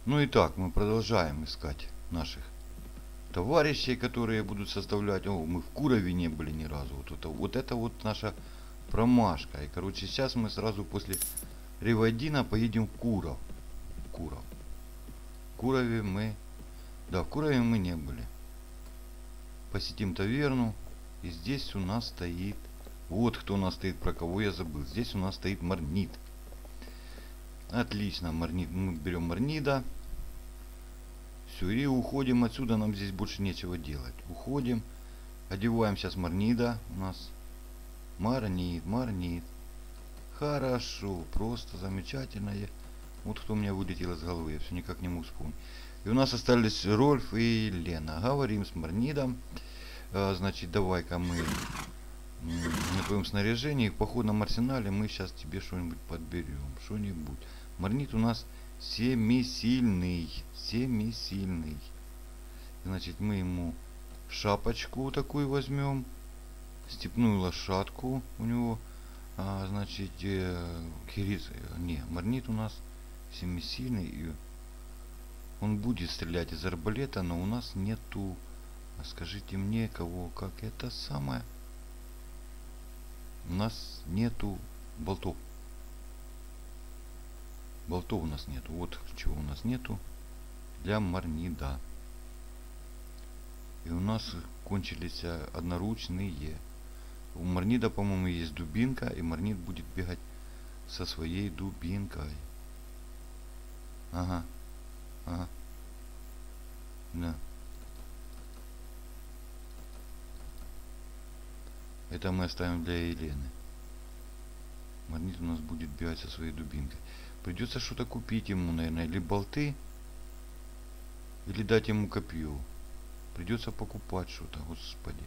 Ну и так, мы продолжаем искать наших товарищей, которые будут составлять. О, мы в Курове не были ни разу. Вот это вот наша промашка. И, короче, сейчас мы сразу после Ревайдина поедем в Куров. Куров. В Курове мы... Да, в Курове мы не были. Посетим таверну. И здесь у нас стоит... Вот кто у нас стоит, про кого я забыл. Здесь у нас стоит Марнит. Отлично, Марнит. Мы берем Марнида. Все, и уходим отсюда. Нам здесь больше нечего делать. Уходим. Одеваем сейчас Марнида. У нас Марнит. Хорошо, просто замечательно. Вот кто у меня вылетел из головы. Я все никак не могу вспомнить. И у нас остались Рольф и Лена. Говорим с Марнидом. Значит, давай-ка мы на твоем снаряжении в походном арсенале мы сейчас тебе что-нибудь подберем. Что-нибудь. Марнит у нас семисильный. Значит, мы ему шапочку такую возьмем. Степную лошадку у него. Значит, Марнит у нас семисильный. И он будет стрелять из арбалета, но у нас нету... Скажите мне, кого, как это самое... У нас нету болтов. Болтов у нас нету. Вот чего у нас нету. Для Марнида. И у нас кончились одноручные. У Марнида, по-моему, есть дубинка. И Марнид будет бегать со своей дубинкой. Ага. Да. Это мы оставим для Елены. Марнит у нас будет бегать со своей дубинкой. Придется что-то купить ему, наверное. Или болты, или дать ему копье. Придется покупать что-то, господи.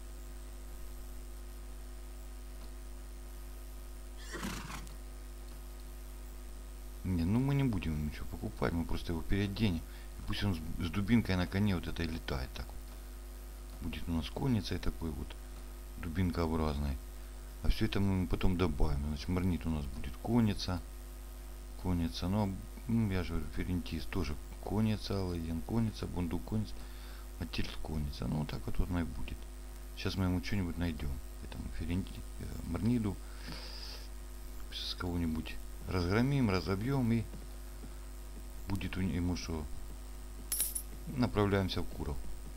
Не, ну мы не будем ему ничего покупать. Мы просто его переоденем. И пусть он с дубинкой на коне вот это и летает так. Будет у нас конницей такой вот. Дубинкообразной. А все это мы потом добавим. Значит, Марнит у нас будет конница. Ну, я же говорю, Ферентис тоже конница, Ладен конница, Бундук конница, Матильд конница. Ну, вот так вот она и будет. Сейчас мы ему что-нибудь найдем. Этому Марниду. Сейчас кого-нибудь разгромим, разобьем и будет ему что. Направляемся в Куров.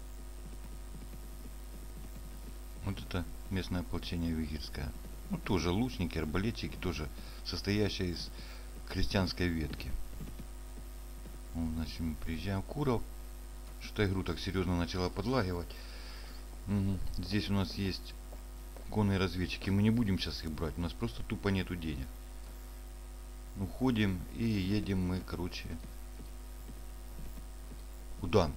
Вот это местное ополчение вигирское. Ну, тоже лучники, арбалетчики, тоже состоящие из крестьянской ветки. Вот, значит, мы приезжаем в Куров. Что-то игру так серьезно начала подлагивать. Здесь у нас есть конные разведчики. Мы не будем сейчас их брать. У нас просто тупо нету денег. Уходим и едем мы, короче, куда?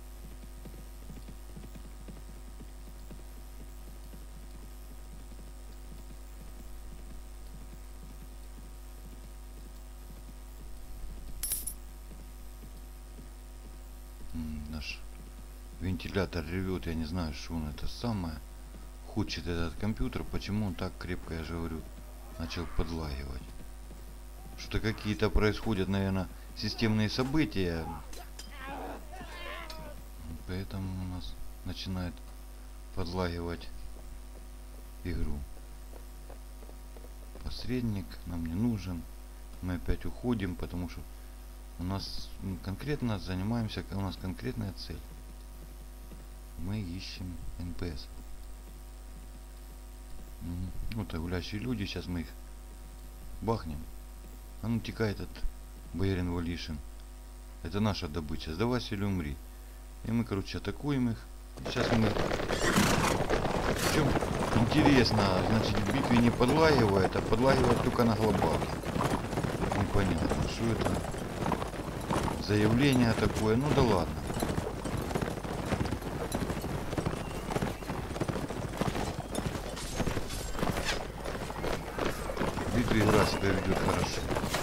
Наш вентилятор ревет, я не знаю, что он это самое хочет, этот компьютер, почему он так крепко, я же говорю, начал подлагивать. Что-то какие-то происходят, наверное, системные события, поэтому у нас начинает подлагивать игру. Посредник нам не нужен, мы опять уходим, потому что у нас конкретно занимаемся, у нас конкретная цель. Мы ищем НПС. Вот гулящие люди, сейчас мы их бахнем. А ну текает от боярин Валишин. Это наша добыча. Сдавайся или умри. И мы, короче, атакуем их. Сейчас мы... В чем интересно, значит, в битве не подлагивает, а подлагивает только на глобалке. Непонятно, что это заявление такое. Ну да ладно. В битве игра себя ведет хорошо.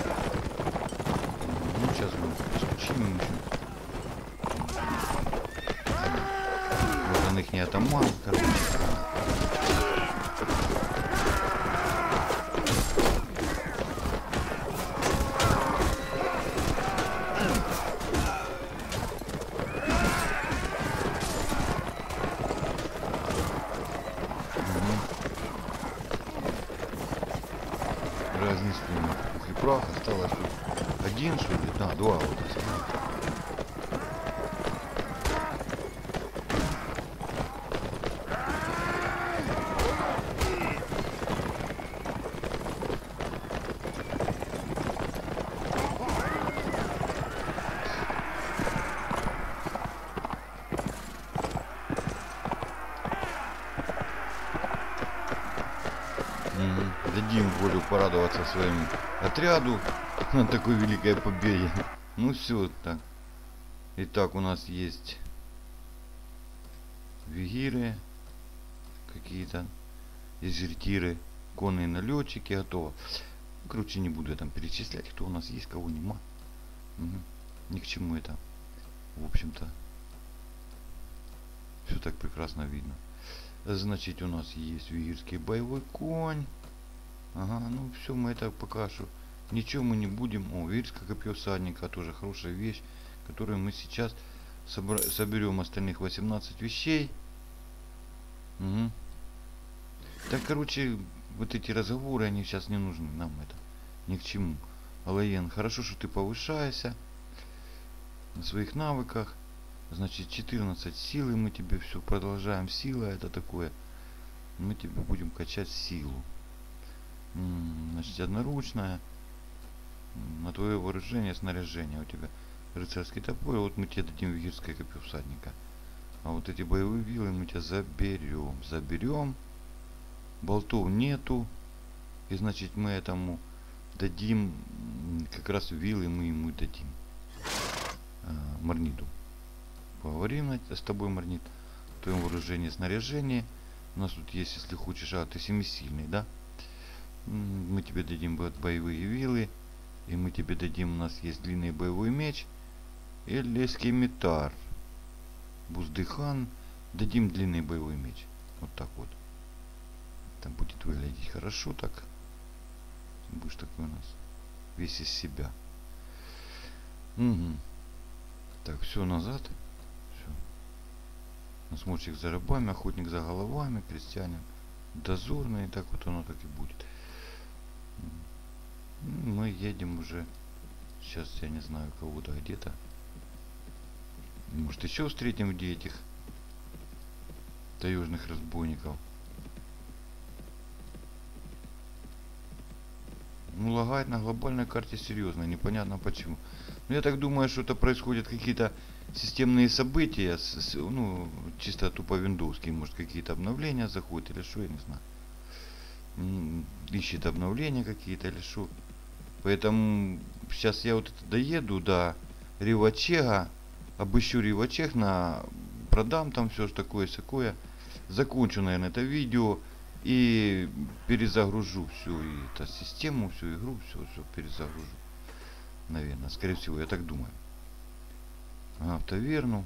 Ну сейчас мы скучим еще. Вот он их не атаман, короче. один, что ли? Да, два вот. Дадим волю порадоваться своему отряду на такой великой победе. Ну все так. Итак, у нас есть вигиры, какие-то дезертиры, конные налетчики, готово. Короче, не буду я там перечислять, кто у нас есть, кого нема. Угу. Ни к чему это. В общем-то, все так прекрасно видно. Значит, у нас есть вигирский боевой конь. Ага, ну все, мы это пока что. Ничего мы не будем. О, вигирское копье всадника, тоже хорошая вещь, которую мы сейчас соберем остальных 18 вещей. Угу. Так, короче, вот эти разговоры, они сейчас не нужны нам, это ни к чему. Алаен, хорошо, что ты повышаешься на своих навыках. Значит, 14 силы мы тебе все продолжаем. Сила это такое. Мы тебе будем качать силу. Значит, одноручная. На твое вооружение, снаряжение у тебя рыцарский топор. Вот мы тебе дадим вигирское копье всадника. А вот эти боевые вилы мы тебя заберем. Заберем. Болтов нету. И значит мы этому дадим как раз вилы, мы ему дадим. Марниду. Поговорим с тобой, Марнит. В твоем вооружении, снаряжении. У нас тут есть, если хочешь, ты семисильный, да? Мы тебе дадим боевые вилы. И мы тебе дадим, у нас есть длинный боевой меч. Или скимитар. Буздыхан. Дадим длинный боевой меч. Вот так вот. Там будет выглядеть хорошо так. Будешь такой у нас весь из себя. Угу. Так, все назад. Все. Насмотрщик за рабами, охотник за головами, крестьянин дозорный. Так вот оно так и будет. Мы едем уже. Сейчас я не знаю кого-то где-то. Может еще встретим где этих таежных разбойников. Ну, лагает на глобальной карте серьезно, непонятно почему. Но я так думаю, что это происходят какие-то системные события, ну, чисто тупо виндовские, может, какие-то обновления заходят или что, я не знаю. Ищет обновления какие-то или что. Поэтому сейчас я вот это доеду до Ривачега, обыщу Ривачег, продам там все такое-сякое. Закончу, наверное, это видео. И перезагружу всю эту систему, всю игру, все перезагружу. Наверное, скорее всего, я так думаю. В таверну.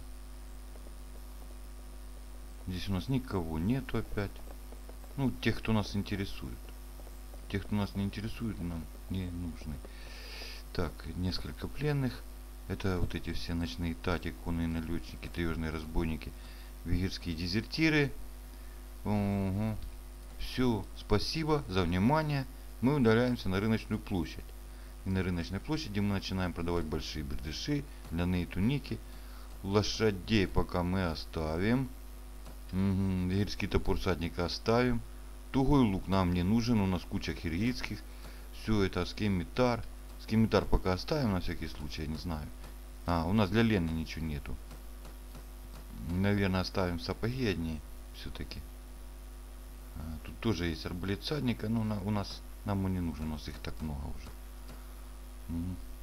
Здесь у нас никого нету опять. Ну, тех, кто нас интересует. Тех, кто нас не интересует, нам не нужны. Так, несколько пленных. Это вот эти все ночные тати, конные налетчики, таежные разбойники, вигирские дезертиры. Угу. Все, спасибо за внимание. Мы удаляемся на рыночную площадь. И на рыночной площади мы начинаем продавать большие бердыши, ляные туники. Лошадей пока мы оставим. Вигирский топор всадника оставим. Тугой лук нам не нужен, у нас куча киргизских. Все это скимитар. Скимитар пока оставим на всякий случай, я не знаю. У нас для Лены ничего нету. Наверное, оставим сапоги одни все-таки. Тут тоже есть арбалет всадника, но у нас нам он не нужен, у нас их так много уже.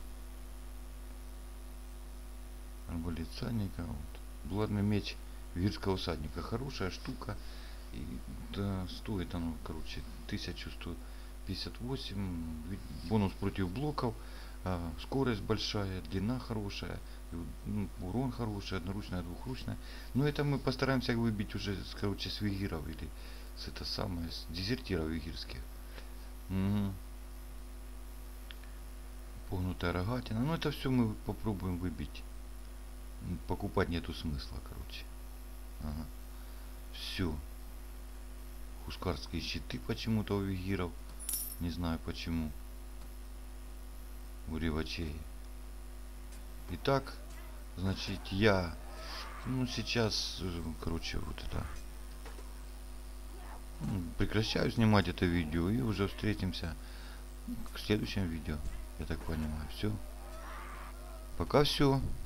Арбалет всадника, вот. Булатный меч вигирского всадника, хорошая штука. И, да, стоит оно, короче, 1158. Бонус против блоков, скорость большая, длина хорошая, урон хороший, одноручная, двухручная. Но это мы постараемся выбить уже, короче, с вигиров или с это самое, с дезертиров вигирских. Погнутая рогатина. Ну это все мы попробуем выбить. Покупать нету смысла, короче. Все. Хускарские щиты почему-то у вигиров. Не знаю почему. У ревачей. Итак, значит, я, ну, сейчас, короче, вот это, прекращаю снимать это видео и уже встретимся в следующем видео. Я так понимаю. Все. Пока все.